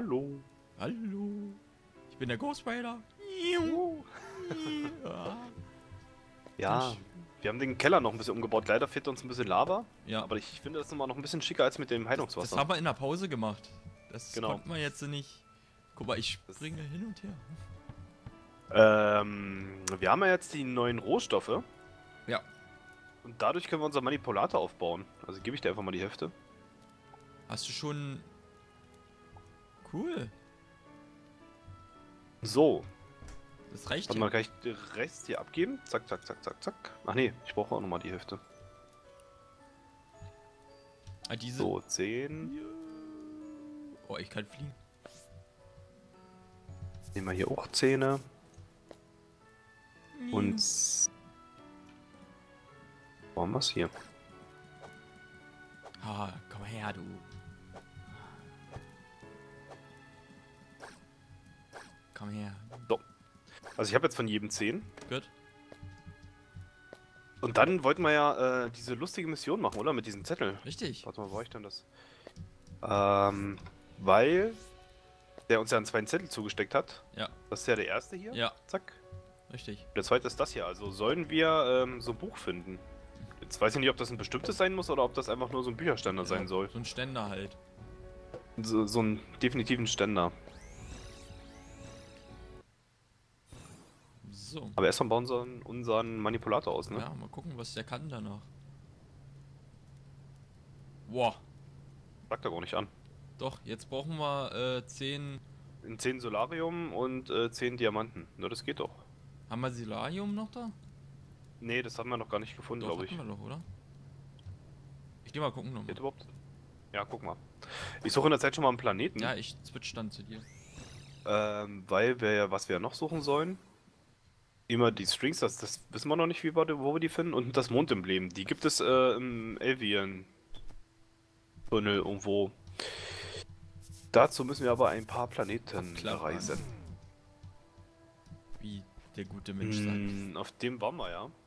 Hallo. Hallo. Ich bin der Ghost Rider. Ja. Ja, wir haben den Keller noch ein bisschen umgebaut. Leider fehlt uns ein bisschen Lava. Ja. Aber ich finde das nochmal noch ein bisschen schicker als mit dem Das Heilungswasser. haben wir in der Pause gemacht. Das Genau. konnten wir jetzt nicht. Guck mal, ich springe hin und her. Wir haben ja jetzt die neuen Rohstoffe. Ja. Und dadurch können wir unser Manipulator aufbauen. Also gebe ich dir einfach mal die Hälfte. Hast du schon... Cool. So. Das reicht Warte ja. mal, kann ich den Rest hier abgeben? Zack, zack, zack, zack, zack. Ach nee, ich brauche auch nochmal die Hälfte. Ah, diese... So, 10. Oh, ich kann fliegen. Nehmen wir hier auch 10. Und... Wo haben wir es hier? Ah, komm her, du. Komm her. So. Also ich habe jetzt von jedem 10. Gut. Und dann wollten wir ja diese lustige Mission machen, oder? Mit diesen Zetteln. Richtig. Warte mal, wo war ich denn das? Weil der uns ja einen zweiten Zettel zugesteckt hat. Ja. Das ist ja der erste hier. Ja. Zack. Richtig. Der zweite ist das hier. Also sollen wir so ein Buch finden. Jetzt weiß ich nicht, ob das ein bestimmtes sein muss oder ob das einfach nur so ein Bücherständer Ja, sein soll. So ein Ständer halt. So einen definitiven Ständer. So. Aber erstmal bauen wir unseren Manipulator aus, ne? Ja, mal gucken, was der kann danach. Boah. Sagt er gar nicht an. Doch, jetzt brauchen wir 10... In 10 Solarium und 10 Diamanten. Na, das geht doch. Haben wir Silarium noch da? Nee, das haben wir noch gar nicht gefunden, Doch, glaube ich. hatten wir doch, oder? Ich geh mal gucken nochmal. Geht überhaupt? Ja, guck mal. Ich suche in der Zeit schon mal einen Planeten. Ja, ich switch dann zu dir. Weil wir ja, was wir noch suchen sollen. Immer die Strings, das wissen wir noch nicht, wo wir die finden. Und das Mondemblem. Die gibt es im Elvian-Tunnel irgendwo. Dazu müssen wir aber ein paar Planeten Klar. reisen. Wie der gute Mensch sagt. Auf dem waren wir ja.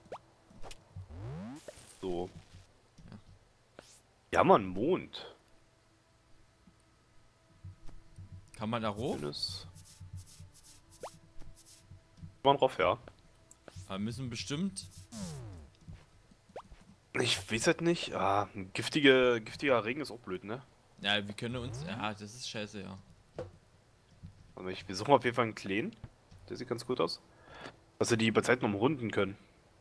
So. Ja. Ja, Mann, Mond. Kann man da hoch? Schönes. Kann man drauf, ja. Aber müssen bestimmt... Ich weiß halt nicht. Ah, ein giftiger Regen ist auch blöd, ne? Ja, wir können uns... Ja, das ist scheiße, ja. Also wir suchen auf jeden Fall einen Kleen. Der sieht ganz gut aus. Dass wir die bei Zeit noch umrunden können.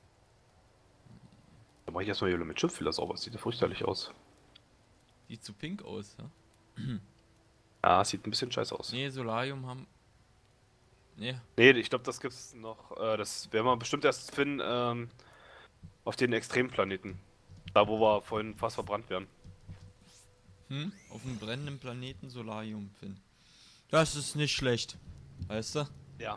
Da mache ich erstmal hier mit Chipfiller sauber. Das sieht ja fürchterlich aus. Sieht zu pink aus, ja? Ja, sieht ein bisschen scheiße aus. Nee, Solarium haben... Nee. Nee, ich glaube, das gibt's noch. Das werden wir bestimmt erst finden auf den Extremplaneten. Da, wo wir vorhin fast verbrannt werden. Auf einem brennenden Planeten Solarium finden. Das ist nicht schlecht. Weißt du? Ja.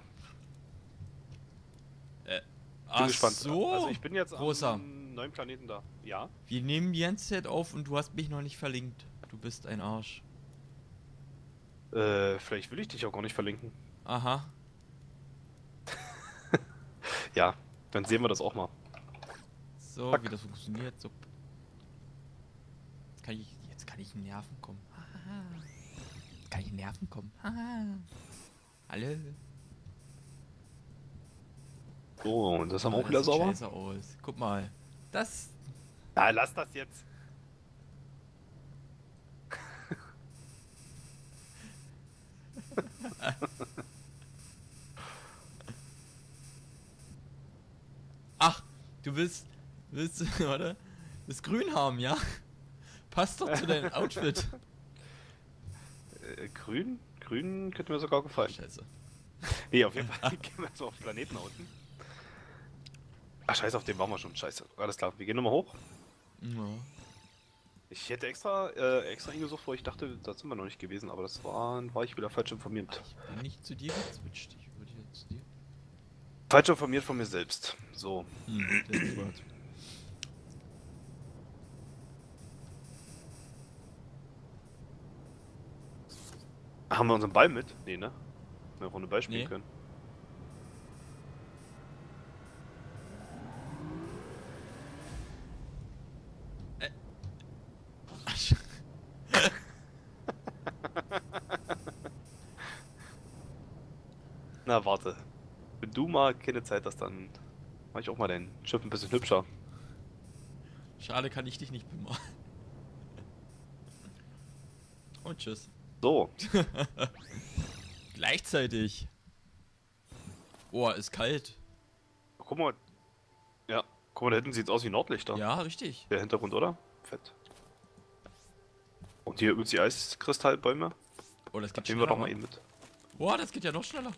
Ach Gespannt. so. Also ich bin jetzt Großer. am neuen Planeten da. Ja. Wir nehmen die ganze Zeit auf und du hast mich noch nicht verlinkt. Du bist ein Arsch. Vielleicht will ich dich auch gar nicht verlinken. Aha. Ja, dann sehen wir das auch mal. So, Zack. wie das funktioniert. So. Jetzt kann ich in Nerven kommen. Haha. Jetzt kann ich in Nerven kommen. Haha. Alle. So, und das haben wir auch Das wieder sieht sauber. scheiße aus. Guck mal. Das. Na, lass das jetzt. Ach, du willst, warte, das Grün haben, ja? Passt doch zu deinem Outfit. Grün? Grün könnte mir sogar gefallen. Scheiße. Nee, auf jeden Fall gehen wir jetzt mal auf den Planeten unten. Ach, scheiße, auf dem waren wir schon. Scheiße. Alles klar, wir gehen nochmal hoch. Ja. Ich hätte extra hingesucht, wo ich dachte, da sind wir noch nicht gewesen, aber war ich wieder falsch informiert. Ich bin nicht zu dir gezwitscht, ich würde jetzt zu dir. Falsch informiert von mir selbst. So. Das Wort. Haben wir unseren Ball mit? Nee, ne? Wir Runde Ball spielen Nee. können. Na, warte. Wenn du mal keine Zeit hast, dann mach ich auch mal dein Schiff ein bisschen hübscher. Schade, kann ich dich nicht bemalen. Und tschüss. So. Gleichzeitig. Oh, ist kalt. Guck mal. Ja. Guck mal, da hinten sieht's aus wie Nordlichter. Ja, richtig. Der Hintergrund, oder? Fett. Und hier übrigens die Eiskristallbäume. Oh, das geht Nehmen wir schneller. doch mal Wa? eben mit. Boah, das geht ja noch schneller.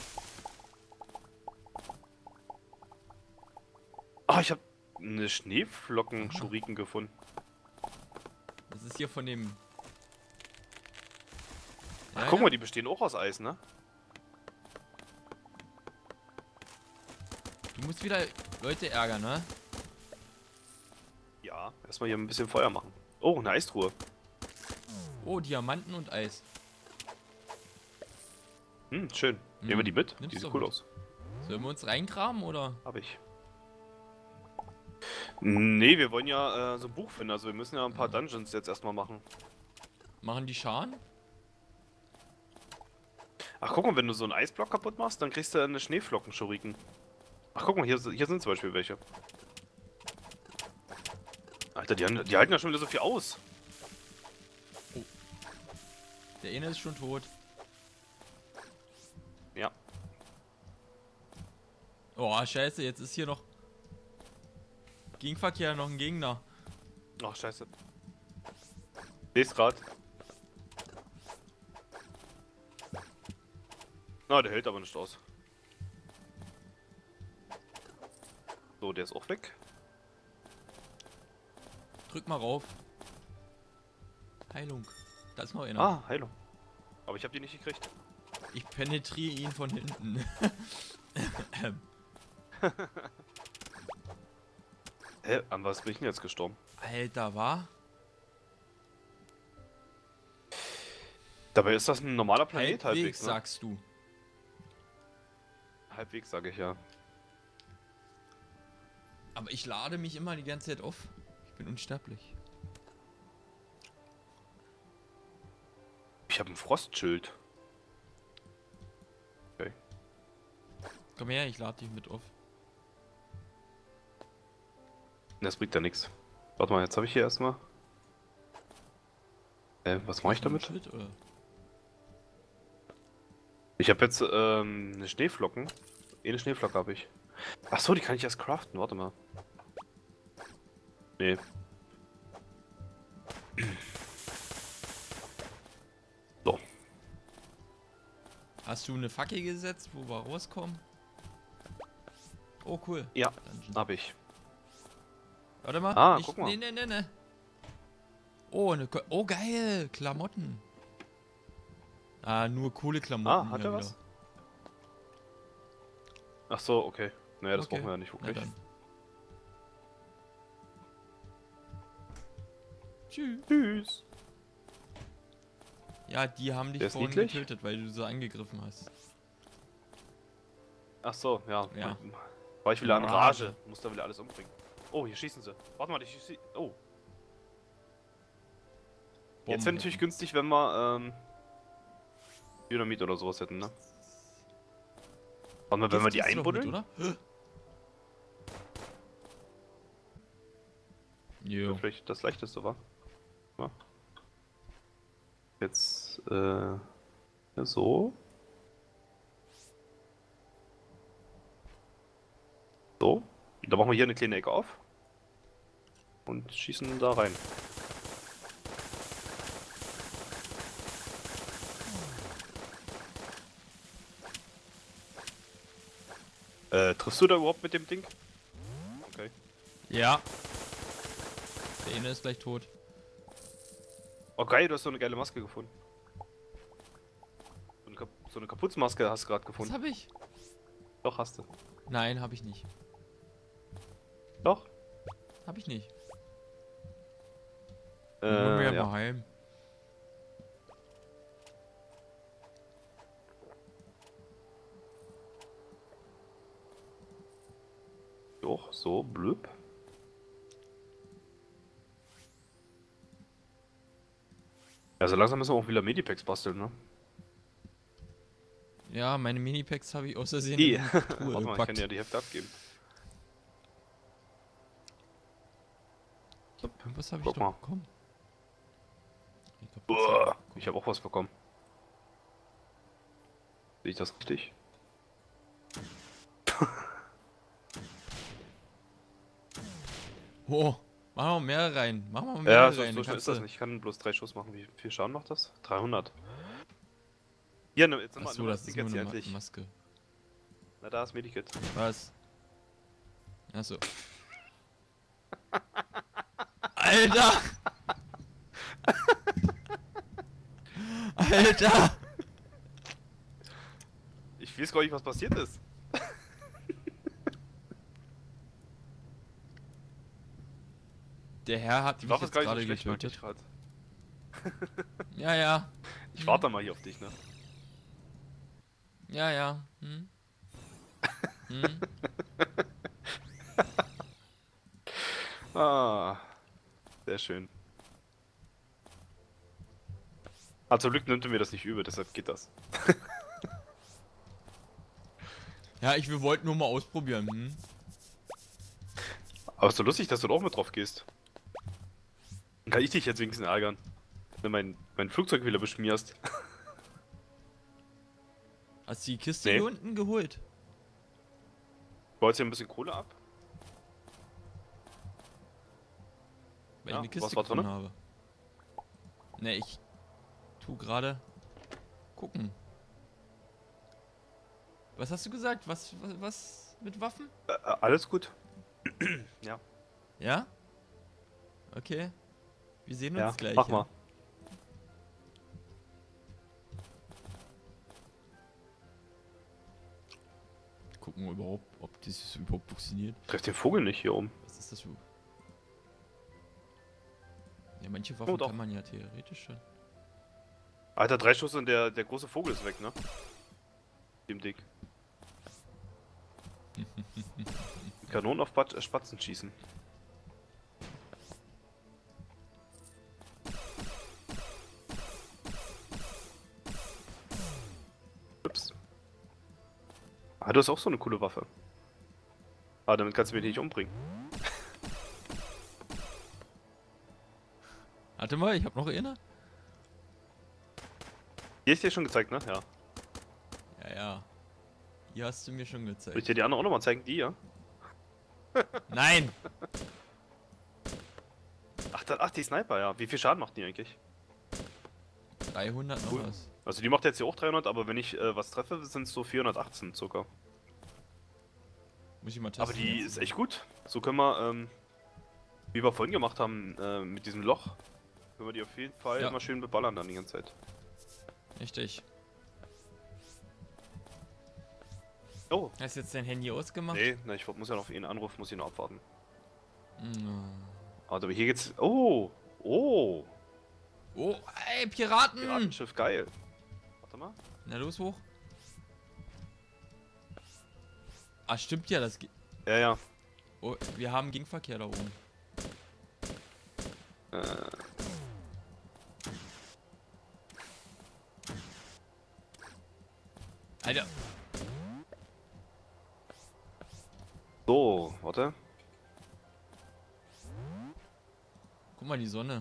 Ah, ich habe eine Schneeflocken-Schuriken gefunden. Das ist hier von dem. Ach, Ja, guck ja. mal, die bestehen auch aus Eis, ne? Du musst wieder Leute ärgern, ne? Ja. Erstmal hier ein bisschen Feuer machen. Oh, eine Eistruhe. Oh, Diamanten und Eis. Hm, schön. Nehmen wir die mit? Nimm's Die sieht doch cool mit. aus. Sollen wir uns reingraben oder? Hab ich. Nee, wir wollen ja so ein Buch finden. Also wir müssen ja ein paar Dungeons jetzt erstmal machen. Machen die Scharen? Ach, guck mal, wenn du so einen Eisblock kaputt machst, dann kriegst du eine Schneeflocken-Schuriken. Ach, guck mal, hier sind zum Beispiel welche. Alter, die halten ja schon wieder so viel aus. Der eine ist schon tot. Ja. Oh, scheiße, jetzt ist hier noch Gegenverkehr, noch ein Gegner. Ach, scheiße. Seh's grad. Na, der hält aber nicht aus. So, der ist auch weg. Drück mal rauf. Heilung. Da ist noch einer. Ah, Heilung. Aber ich habe die nicht gekriegt. Ich penetriere ihn von hinten. Hä? An was bin ich denn jetzt gestorben? Alter, war? Dabei ist das ein normaler Planet halbwegs, ne? sagst du. Halbwegs, sage ich ja. Aber ich lade mich immer die ganze Zeit auf. Ich bin unsterblich. Ich habe ein Frostschild. Okay. Komm her, ich lade dich mit auf. Das bringt ja nichts. Warte mal, jetzt habe ich hier erstmal. Was mache ich damit? Schild, oder? Ich habe jetzt eine Schneeflocken. Eine Schneeflocke habe ich. Ach so, die kann ich erst craften. Warte mal. Nee. So. Hast du eine Fackel gesetzt, wo wir rauskommen? Oh, cool. Ja, Dungeon. habe ich. Warte mal. Ah, guck mal. Nee. Oh, oh, geil. Klamotten. Ah, nur coole Klamotten. Ah, hat hier er wieder. was? Ach so, okay. Naja, das Okay. brauchen wir ja nicht Na wirklich. dann. Tschüss. Tschüss. Ja, die haben dich Der ist vorhin niedlich? getötet, weil du so angegriffen hast. Ach so, ja. Ja. War ich wieder in Rage. Rage. Muss da wieder alles umbringen. Oh, hier schießen sie. Warte mal, ich schieße. Oh. Jetzt wäre natürlich günstig, wenn wir Dynamit oder sowas hätten, ne? Warte mal, wenn wir die Gift kriegst du doch mit, einbuddeln? oder? Jo. Vielleicht das leichteste war. Ja. Jetzt, so. So. Da machen wir hier eine kleine Ecke auf. Und schießen da rein. Triffst du da überhaupt mit dem Ding? Okay. Ja. Der eine ist gleich tot. Oh geil, du hast so eine geile Maske gefunden. So eine Kapuzenmaske hast du gerade Was gefunden. hab ich? Doch, hast du. Nein, hab ich nicht. Doch. Hab ich nicht. Holen wir Ja. mal heim. Doch, so, blöb. Ja, so langsam müssen wir auch wieder Medipacks basteln, ne? Ja, meine Minipacks habe ich aus Versehen I. in die Warte Truhe mal, ich gepackt. kann ja die Hälfte abgeben. So, Was habe ich guck doch mal. bekommen? Ich glaub, das hab Uah, ich bekommen. ich habe auch was bekommen. Sehe ich das richtig? Oh, machen wir mehr rein. Machen wir Ja, mehr so rein. Dann schnell ist kannst das du. nicht. Ich kann bloß 3 Schuss machen. Wie viel Schaden macht das? 300. Hier, jetzt nimm Achso, mal das das Ding ist nur jetzt eine hier endlich. Maske. Na, da ist Medikit. Was? Achso. Alter! Alter! Ich weiß gar nicht, was passiert ist. Der Herr hat Die mich Waffe ist jetzt gar nicht so gerade schlecht, mag ich getötet. grad. Ja, ja. Ich warte mal hier auf dich, ne? Ja, ja. Hm? Ah, sehr schön. Ah, zum Glück nimmt er mir das nicht übel, deshalb geht das. Ja, wir wollten nur mal ausprobieren. Aber ist so lustig, dass du da auch mit drauf gehst. Dann kann ich dich jetzt wenigstens ärgern. Wenn du mein Flugzeug wieder beschmierst. Hast du die Kiste Nee. hier unten geholt? Baut hier ein bisschen Kohle ab? Weil Ja, ich eine Kiste was war gefunden drin? habe. Ne, ich tu gerade gucken. Was hast du gesagt? Was mit Waffen? Alles gut. Ja. Ja? Okay. Wir sehen uns Ja, gleich. mach ja? mal. Gucken wir überhaupt, ob das überhaupt funktioniert. Treff den Vogel nicht hier oben. Was ist das für... Ja, manche Waffen doch. kann man ja theoretisch schon. Alter, 3 Schuss und der große Vogel ist weg, ne? Dem Dick. Kanonen auf Spatzen schießen. Ups. Ah, du hast auch so eine coole Waffe. Ah, damit kannst du mich nicht umbringen. Warte mal, ich hab noch eine. Die ist dir schon gezeigt, ne? Ja. Ja, ja. Die hast du mir schon Soll ich gezeigt. dir die andere auch nochmal zeigen? Die, ja? Nein! Ach, die Sniper, ja. Wie viel Schaden macht die eigentlich? 300 noch Cool. was. Also die macht jetzt hier auch 300, aber wenn ich was treffe, sind es so 418 circa. Muss ich mal testen. Aber die jetzt. ist echt gut. So können wir, wie wir vorhin gemacht haben, mit diesem Loch, können wir die auf jeden Fall Ja. immer schön beballern dann die ganze Zeit. Richtig. Oh, Hast du jetzt dein Handy ausgemacht? nee, na, ich muss ja noch auf ihn anrufen, muss ihn noch abwarten. Mm. Aber hier geht's. Oh, Oh, ey, Piraten! Piratenschiff, geil. Warte mal. Na los, hoch. Ah, stimmt ja, das geht. Ja, ja. Oh, wir haben Gegenverkehr da oben. Alter, So, warte. guck mal die Sonne.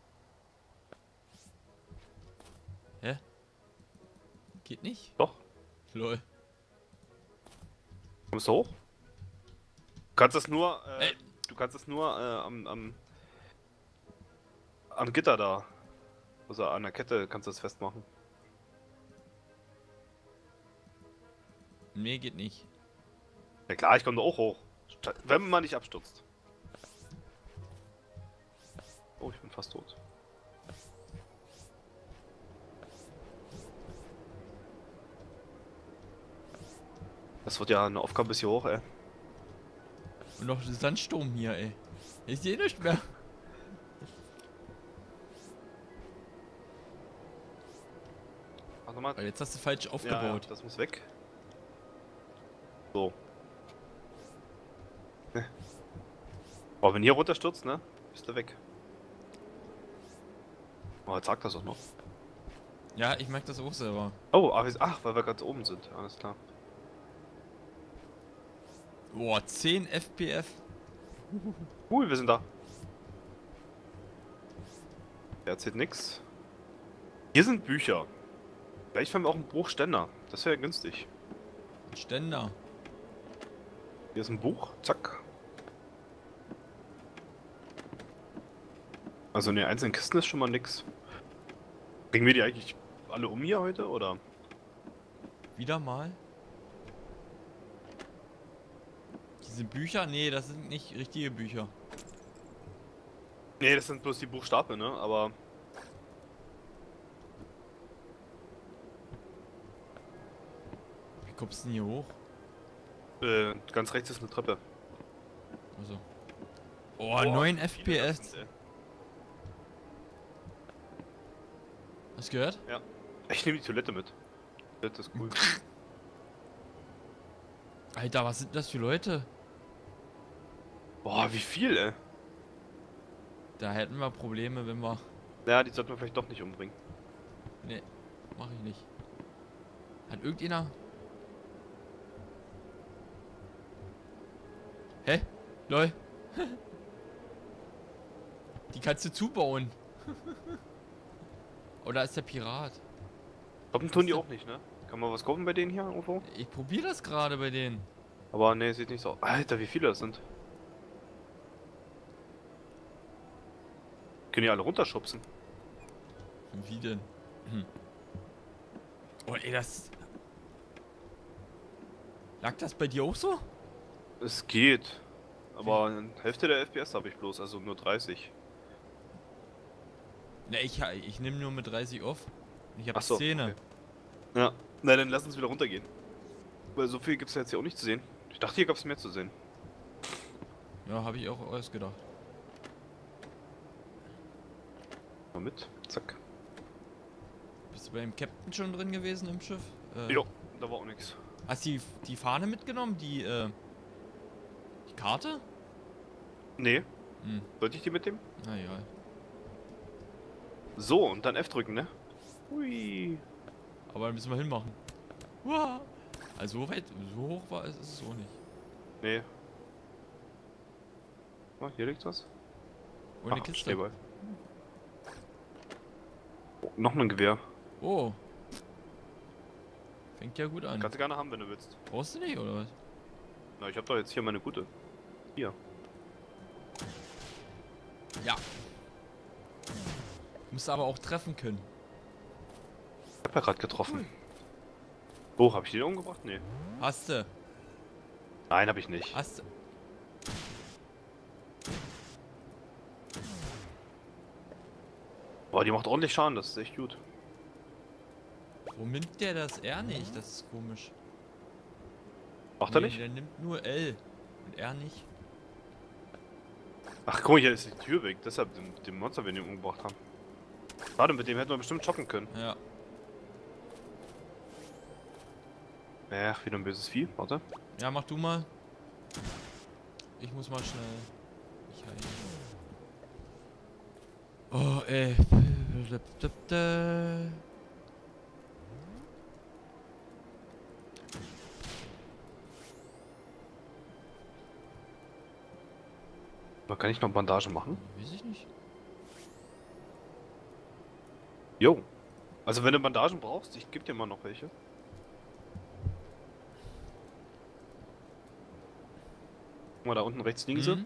Hä? Geht nicht? Doch. Lol. Kommst du hoch? Du kannst es nur, Ey. du kannst es nur am Gitter da. Also an der Kette kannst du es festmachen. Nee, geht nicht. Ja klar, ich komme da auch hoch. Wenn man nicht abstürzt. Oh, ich bin fast tot. Das wird ja eine Aufgabe bis hier hoch, ey. Und noch der Sandsturm hier, ey. Ich sehe nicht mehr. Warte mal. Weil jetzt hast du falsch Ja, aufgebaut. das muss weg. So. Ne. Oh, wenn hier runterstürzt, ne? Bist du weg. Oh, jetzt sagt das auch noch. Ja, ich merke das auch selber. Oh, ach, weil wir gerade oben sind. Alles klar. Boah, 10 FPS. Cool, wir sind da. Der erzählt nix. Hier sind Bücher. Vielleicht haben wir auch einen Buchständer. Das wäre günstig. Ständer. Hier ist ein Buch. Zack. Also in den einzelnen Kisten ist schon mal nix. Bringen wir die eigentlich alle um hier heute, oder? Wieder mal. Diese Bücher? Nee, das sind nicht richtige Bücher. Nee, das sind bloß die Buchstaben, ne? Aber Wie kommst du denn hier hoch? ganz rechts ist eine Treppe. Also. Oh, Boah, 9 viele FPS. das sind, ey. Hast du gehört? Ja. Ich nehme die Toilette mit. Das ist cool. Alter, was sind das für Leute? Boah, wie viel, ey. Da hätten wir Probleme, wenn wir... Ja, die sollten wir vielleicht doch nicht umbringen. Nee, mach ich nicht. Hat irgendeiner... Hä? Lol. Die kannst du zubauen. Oder ist der Pirat? Hoppen tun die auch nicht, ne? Kann man was kaufen bei denen hier irgendwo? Ich probiere das gerade bei denen. Aber ne, sieht nicht so aus. Alter, wie viele das sind. Können die alle runterschubsen? Wie denn? Hm. Oh ey, das... Lag das bei dir auch so? Es geht. Aber Hälfte der FPS habe ich bloß, also nur 30. Ne, ich nehme nur mit 30 auf. Ich habe Ach so, 10. okay. Ja. Na, dann lass uns wieder runtergehen. Weil so viel gibt's ja jetzt hier auch nicht zu sehen. Ich dachte, hier gab's mehr zu sehen. Ja, habe ich auch ausgedacht. Mal mit. Zack. Bist du beim Captain schon drin gewesen im Schiff? Jo, da war auch nichts. Hast du die Fahne mitgenommen? Die Karte? Nee. Hm, Sollte ich die mitnehmen? na ja. So, und dann F drücken, ne? Hui. Aber dann müssen wir hinmachen. Uah. Also so weit, so hoch war es so nicht. Nee. Oh, hier liegt was. Und eine Ach, Kiste. Schneeball. Oh, noch ein Gewehr. Oh. Fängt ja gut an. Kannst du gerne haben, wenn du willst. Brauchst du nicht, oder was? Na, ich hab doch jetzt hier meine gute. Hier. Ja. Musst aber auch treffen können. Ich hab ja gerade getroffen. Oh, hab ich den umgebracht? Nee. Hast du. Nein, hab ich nicht. Hast du. Boah, die macht ordentlich Schaden, das ist echt gut. Warum nimmt der das R nicht? Das ist komisch. Macht er Nee, nicht? der nimmt nur L. Und R nicht. Ach, guck mal, hier ist die Tür weg. Deshalb den Monster, wenn wir ihn umgebracht haben. Warte, mit dem hätten wir bestimmt schocken können. Ja. Ach, wieder ein böses Vieh. Warte. Ja, mach du mal. Ich muss mal schnell. Ich heilen. Oh, ey. Man kann ich noch Bandagen machen? Weiß ich nicht. Jo. Also wenn du Bandagen brauchst, ich geb dir mal noch welche. Guck mal, da unten rechts liegen sie. Mhm.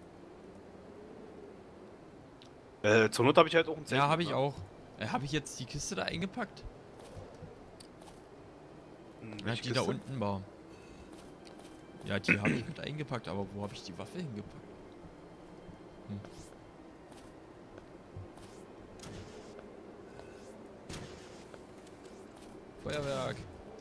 Zur Not habe ich halt auch ein Zelt. Ja, habe mit, ich ne? auch. Habe ich jetzt die Kiste da eingepackt? Ja, Welche die da Kiste? unten war. Ja, die habe ich mit eingepackt, aber wo habe ich die Waffe hingepackt? Hm. Feuerwerk.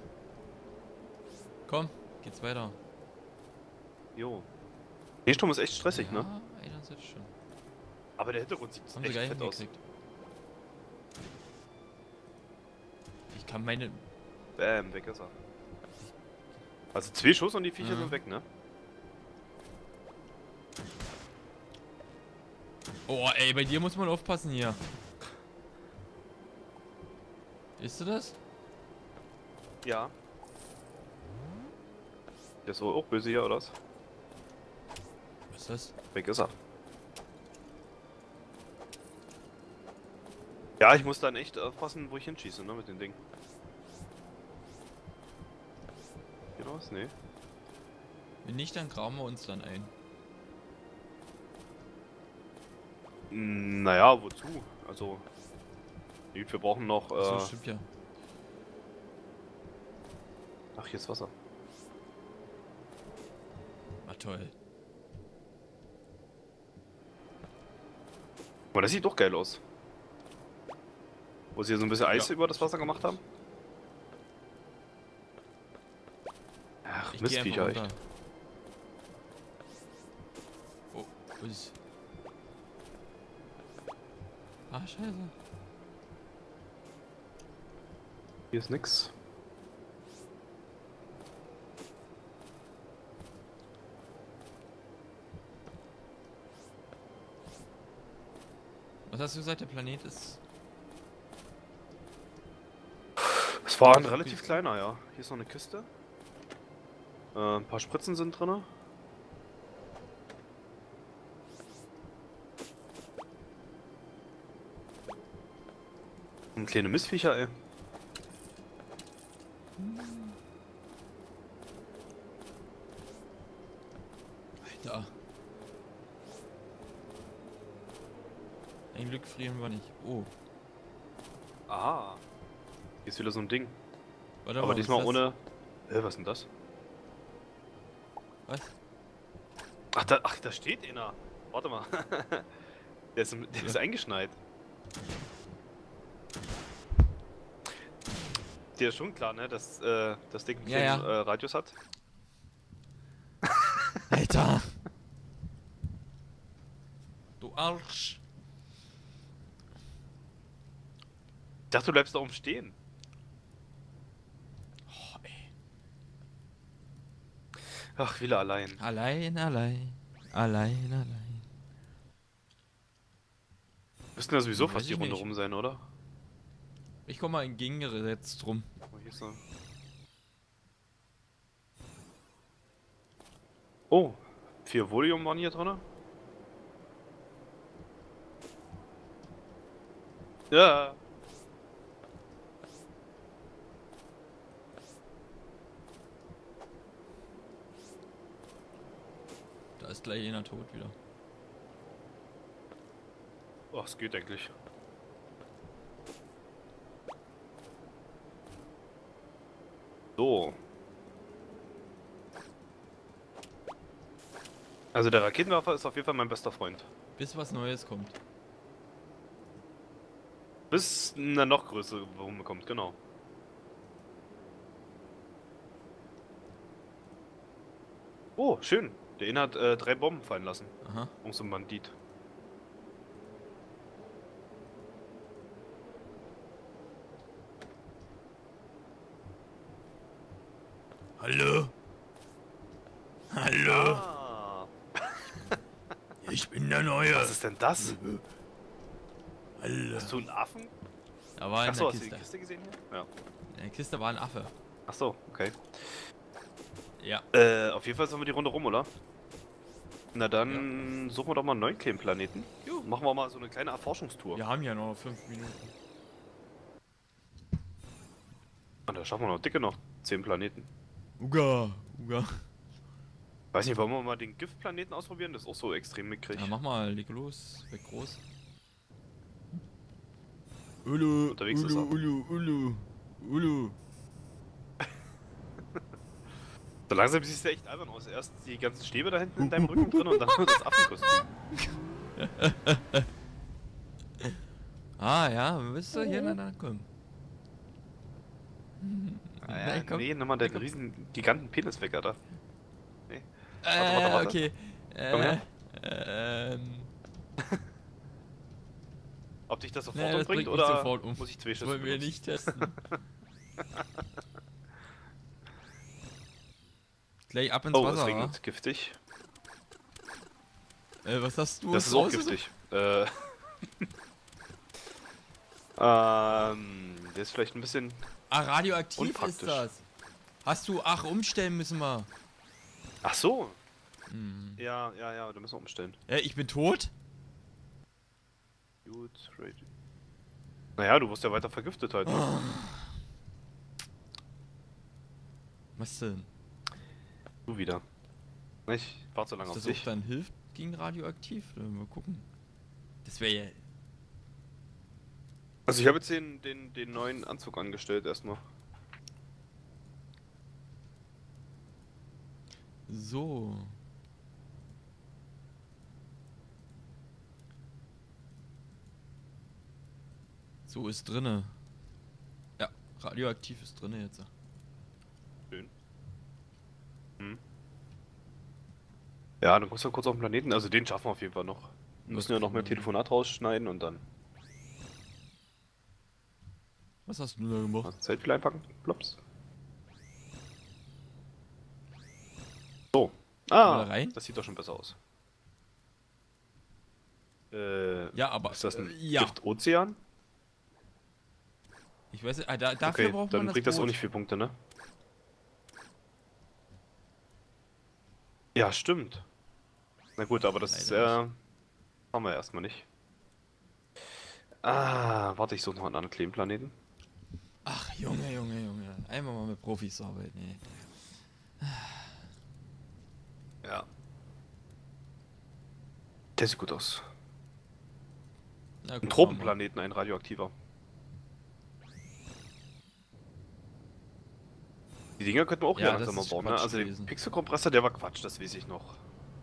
Komm, geht's weiter. Jo. Der Sturm ist echt stressig, ja, ne? ey, das ist schon. Aber der Hintergrund sieht Haben sie echt geil fett aus. hingekriegt. Ich kann meine... Bam, weg ist er. Also 2 Schuss und die Viecher Ja. sind weg, ne? Oh, ey, bei dir muss man aufpassen hier. Siehst du das? Ja. Der ist so auch böse hier, oder was? Was ist das? Weg ist er. Ja, ich muss dann echt aufpassen, wo ich hinschieße, ne, mit dem Ding. Geht noch was? Nee. Wenn nicht, dann graben wir uns dann ein. Naja, wozu? Also, gut, wir brauchen noch, So, stimmt ja. ach, hier ist Wasser. Ah, toll. Aber das sieht doch geil aus. Wo sie hier so ein bisschen Eis Ja. über das Wasser gemacht haben. Ach, Ich geh einfach Mistviecher echt. runter. Oh, wo ist... Ah, scheiße. Hier ist nix. Was hast du gesagt, der Planet ist... Es war ein relativ kleiner, ja. Hier ist noch eine Kiste. Ein paar Spritzen sind drin. Und kleine Mistviecher, ey. Alter. Ein Glück frieren wir nicht. Oh. Aha. Hier ist wieder so ein Ding. Warte Aber mal, diesmal was ist ohne... was ist denn das? das? Was? Ach, da steht einer. Warte mal. Der ist eingeschneit. Dir ist schon klar, ne, dass das Ding einen Ja, kleinen, ja. Radius hat. Alter! Du Arsch! Ich dachte, du bleibst da oben stehen. Oh, ey. Ach, wieder allein. Allein, allein. Allein, allein. Müssten ja sowieso Weiß fast die ich Runde nicht. rum sein, oder? Ich komm mal entgegengesetzt rum. Oh, hier ist er. Oh, 4 Volume waren hier drin. Ja. Da ist gleich einer tot wieder. Oh, es geht eigentlich. So. Also der Raketenwerfer ist auf jeden Fall mein bester Freund. Bis was Neues kommt. Bis eine noch größere Wumme kommt, genau. Oh, schön. Der Inner hat 3 Bomben fallen lassen. Aha. Irgend so ein Bandit. Hallo? Hallo? Ah, Ich bin der Neue. was ist denn das? Hallo. Hast du einen Affen? Da war in Achso, der hast du die Kiste. Kiste gesehen hier? Ja. In der Kiste war ein Affe. Achso, okay. Ja. Auf jeden Fall sind wir die Runde rum, oder? Na dann suchen wir doch mal einen neuen kleinen Planeten. Jo. Machen wir mal so eine kleine Erforschungstour. Wir haben ja noch 5 Minuten. Und da schaffen wir noch dicke noch 10 Planeten. Uga, Uga. Weiß nicht, wollen wir mal den Giftplaneten ausprobieren? Das ist auch so extrem mickrig. Ja, mach mal, leg los. Weg groß. Ulu, Unterwegs ist er. Ulu. So langsam siehst du echt albern aus. Erst die ganzen Stäbe da hinten in deinem Rücken drin und dann das Affenkostüm. Ah ja, willst du hier na kommen? Naja, komm. nee, nimm mal den riesen giganten Penis weg, Alter. Nee. Warte. Okay. Komm her. Ähm, Ob dich das sofort Nee, das umbringt bringt mich oder sofort um. muss ich 2 das Schüsse wollen wir benutzen? nicht testen. Gleich ab ins Oh, es Wasser. regnet giftig. Was hast du? Das ist auch draußen? giftig. Der ist vielleicht ein bisschen Ah, radioaktiv ist unpraktisch. das. Hast du... Ach, umstellen müssen wir. Ach so. Hm. Ja, da müssen wir umstellen. Ich bin tot? Gut, ready. Naja, du wirst ja weiter vergiftet halt, ne? Oh. Was denn? Du wieder. Ich warte so lange Ob auf das auch dich. dann hilft gegen radioaktiv? Mal gucken. Das wäre ja... Also ich habe jetzt den neuen Anzug angestellt erstmal. So. So ist drinne. Ja, radioaktiv ist drinne jetzt. Schön. Hm. Ja, dann kommst du kurz auf den Planeten. Also den schaffen wir auf jeden Fall noch. Wir müssen ja noch mehr Telefonat rausschneiden und dann Was hast du da gemacht? das Zelt wieder einpacken. Plops. So. Ah, Wieder rein? das sieht doch schon besser aus. Ja, aber... Ist das ein ja. Gift-Ozean? Ich weiß nicht, dafür Okay, braucht dann man das bringt das auch Boot. nicht 4 Punkte, ne? Ja, stimmt. Na gut, aber das Leider haben wir erstmal nicht. Ah, warte, ich suche noch einen anderen kleinen Planeten. Ach, Junge, Junge, Junge. Einmal mal mit Profis arbeiten, ey. Ja. Der sieht gut aus. Na, Ein gucken wir mal. Tropenplaneten, ein radioaktiver. Die Dinger könnten wir auch Ja, hier das langsam mal ist bauen, ne? Quatsch Also den gewesen. Pixelkompressor, der war Quatsch, das weiß ich noch.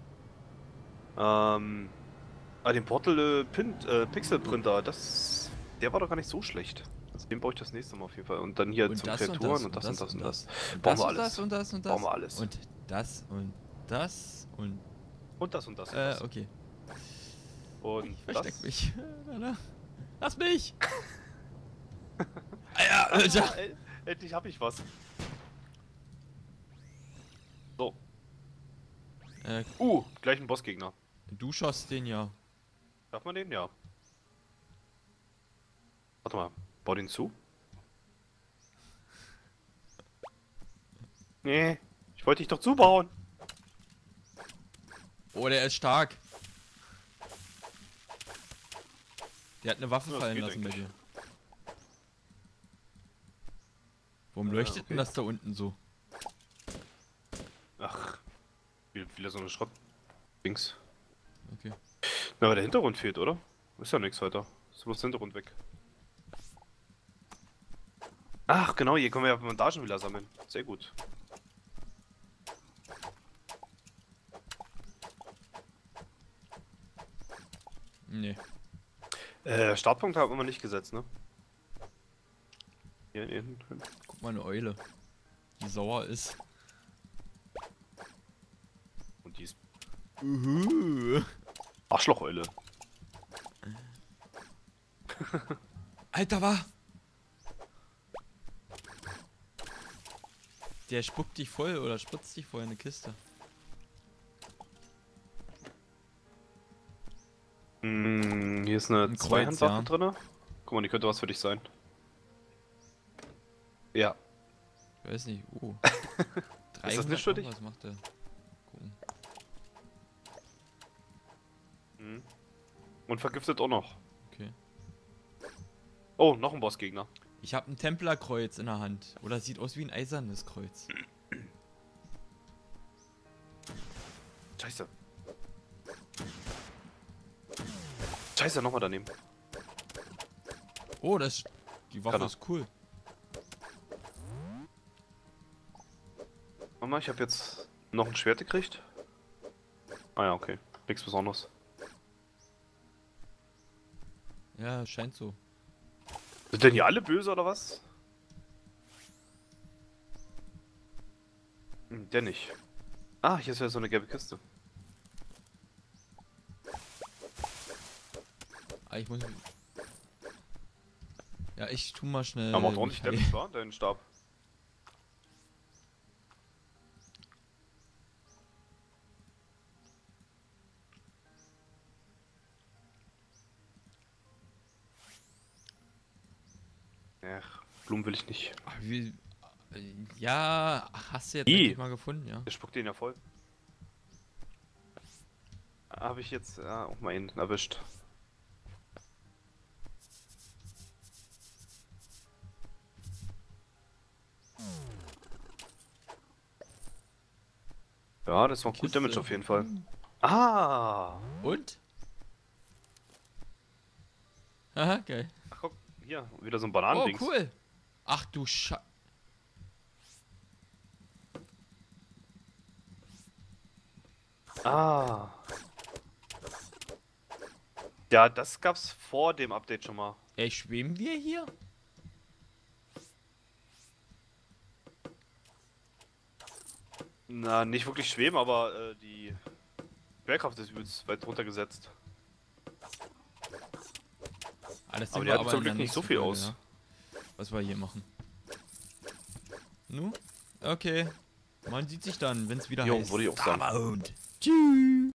Den Pixel-Printer, der war doch gar nicht so schlecht. Also den baue ich das nächste Mal auf jeden Fall. Und dann hier Und zum das und Kreaturen das und das und das und das. und Bauen das wir und alles. das und das und das. Bauen wir alles. Und das und das und... Und das und das und das. okay. Und Ich versteck das. mich. Lass mich! Ah, ja, Alter! Endlich hab ich was. So. Gleich ein Bossgegner. Du schoss den ja. Darf man den? Ja. Warte mal, bau den zu. Nee, ich wollte dich doch zubauen. Oh, der ist stark. Der hat eine Waffe Ja, das fallen geht lassen bei eigentlich. dir. Warum leuchtet denn okay. das da unten so? Ach, wieder so eine Schrott-Dings. Okay. Na, aber der Hintergrund fehlt, oder? Ist ja nichts weiter. Ist bloß der Hintergrund weg. Ach, genau, hier können wir ja Bandagen wieder sammeln. Sehr gut. Nee. Startpunkt haben wir nicht gesetzt, ne? Hier hinten. Guck mal, eine Eule. Die sauer ist. Und die ist Uhu. Arschlocheule. Alter, war! Der spuckt dich voll oder spritzt dich voll in eine Kiste. Hier ist eine Ein Kreuz, Zweihandwaffe ja. drinne. Guck mal, die könnte was für dich sein. Ja. Ich weiß nicht. Ist das nicht für dich? Was macht der? Gucken. Und vergiftet auch noch. Okay. Oh, noch ein Bossgegner. Ich habe ein Templerkreuz in der Hand. Oder sieht aus wie ein eisernes Kreuz. Scheiße. Scheiße, nochmal daneben. Oh, die Waffe Kann er. ist cool. Mama, ich habe jetzt noch ein Schwert gekriegt. Ah ja, okay. Nichts Besonderes. Ja, scheint so. Sind denn hier alle böse oder was? Der nicht. Ah, hier ist ja so eine gelbe Kiste. Ah, ich muss... Ja, ich tu mal schnell... Aber macht ordentlich mich Damage, wa? Dein Stab. Ach, Blumen will ich nicht. Ach, ja, hast du jetzt I. endlich mal gefunden, ja? Der spuckt den ja voll. Habe ich jetzt auch mal ihn erwischt. Ja, das war gut Kiste. Damage auf jeden Fall. Ah! Und? Aha, geil. Ach, guck, hier, wieder so ein Oh, Bananendings. cool. Ach du Sche... Ah. Ja, das gab's vor dem Update schon mal. Ey, schweben wir hier? Na, nicht wirklich schweben, aber die Schwerkraft ist übelst weit runtergesetzt. Alles Aber die halten zum Glück nicht so viel aus. Ja. Was wir hier machen. Nu? Okay. Man sieht sich dann, wenn es wieder Jo, heißt. würde ich auch sagen. Starbound. Tschüss.